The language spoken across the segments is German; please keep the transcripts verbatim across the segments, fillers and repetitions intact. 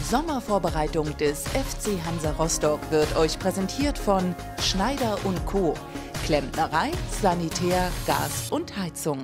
Sommervorbereitung des F C Hansa Rostock wird euch präsentiert von Schneider und Co. Klempnerei, Sanitär, Gas und Heizung.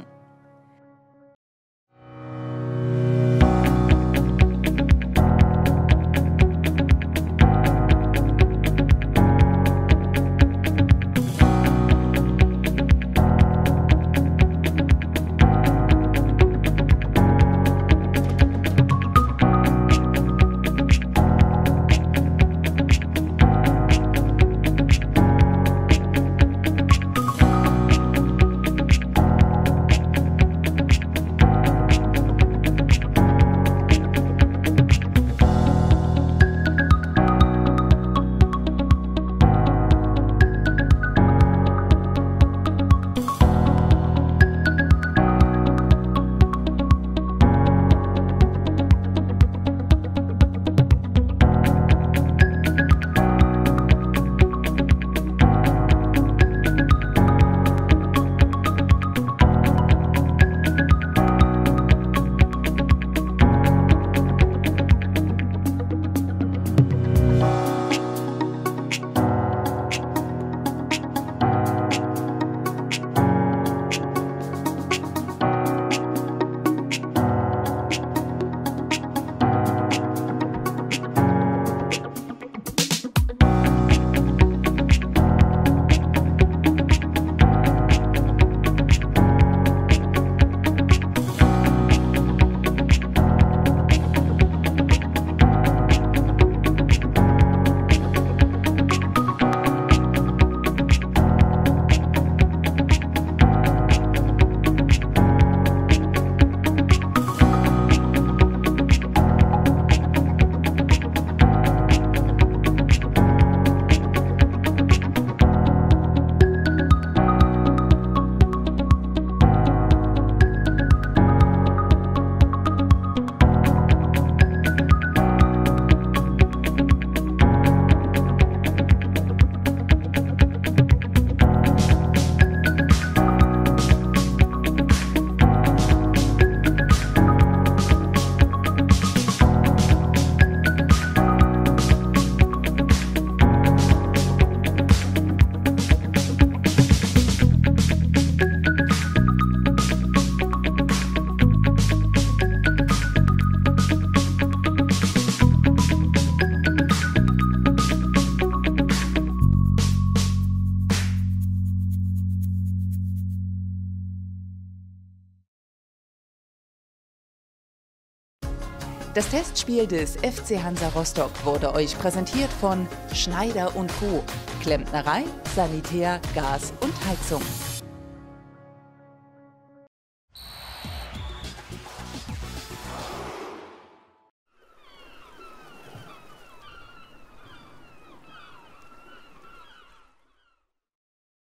Das Testspiel des F C Hansa Rostock wurde euch präsentiert von Schneider und Co. Klempnerei, Sanitär, Gas und Heizung.